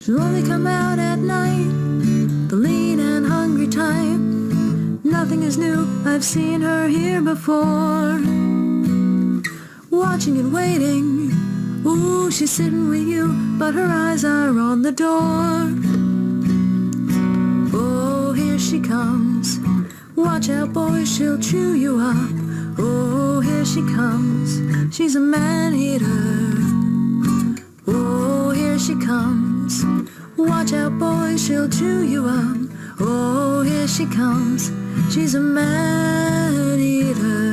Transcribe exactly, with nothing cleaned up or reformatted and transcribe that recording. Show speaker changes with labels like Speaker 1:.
Speaker 1: She'll only come out at night, the lean and hungry type. Nothing is new, I've seen her here before. Watching and waiting, ooh, she's sitting with you, but her eyes are on the door. Oh, here she comes. Watch out, boys, she'll chew you up. Oh, here she comes. She's a man-eater. Oh, here she comes. Watch out, boys, she'll chew you up. Oh, here she comes. She's a man-eater.